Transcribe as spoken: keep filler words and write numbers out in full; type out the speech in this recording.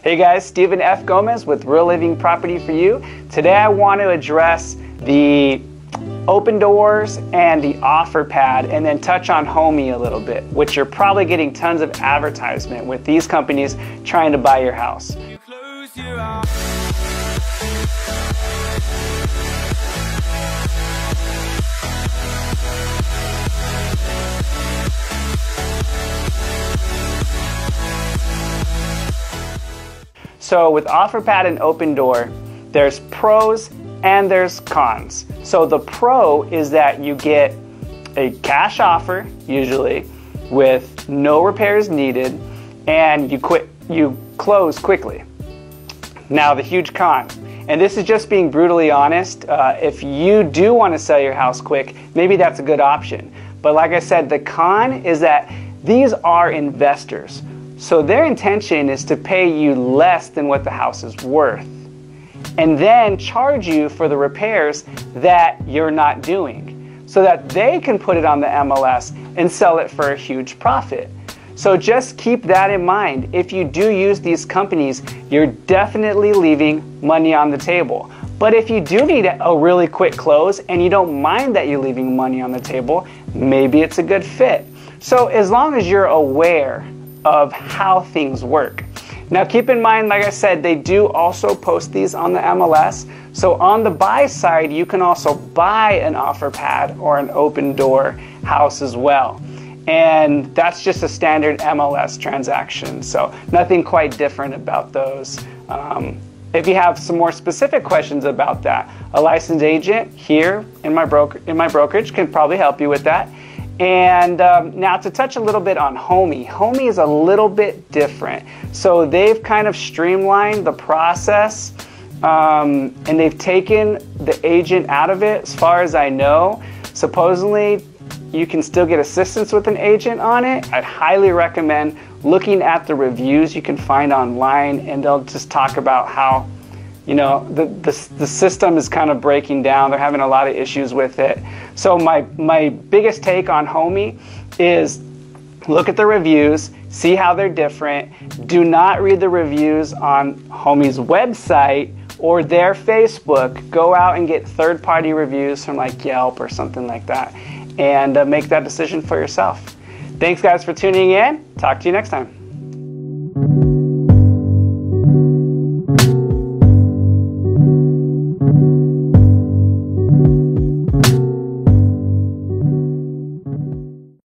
Hey guys, Stephen F. Gomez with Real Living Property for You. Today I want to address the Opendoors and the OfferPad, and then touch on Homey a little bit, which you're probably getting tons of advertisement with these companies trying to buy your house. You close your eyes. So with OfferPad and Opendoor, there's pros and there's cons. So the pro is that you get a cash offer, usually, with no repairs needed, and you quit, you close quickly. Now the huge con, and this is just being brutally honest, uh, if you do want to sell your house quick, maybe that's a good option. But like I said, the con is that these are investors. So their intention is to pay you less than what the house is worth, and then charge you for the repairs that you're not doing, so that they can put it on the M L S and sell it for a huge profit. So just keep that in mind. If you do use these companies, you're definitely leaving money on the table. But if you do need a really quick close and you don't mind that you're leaving money on the table, maybe it's a good fit. So as long as you're aware of how things work. Now keep in mind, like I said, they do also post these on the M L S. So on the buy side, you can also buy an OfferPad or an Opendoor house as well. And that's just a standard M L S transaction. So nothing quite different about those. Um, if you have some more specific questions about that, a licensed agent here in my, broker, in my brokerage can probably help you with that. And um, now to touch a little bit on Homey. Homey is a little bit different. So they've kind of streamlined the process, um, and they've taken the agent out of it. As far as I know, supposedly you can still get assistance with an agent on it. I'd highly recommend looking at the reviews you can find online, and they'll just talk about how, you know, the, the, the system is kind of breaking down. They're having a lot of issues with it. So my, my biggest take on Homey is look at the reviews, see how they're different. Do not read the reviews on Homey's website or their Facebook. Go out and get third-party reviews from like Yelp or something like that, and uh, make that decision for yourself. Thanks guys for tuning in. Talk to you next time.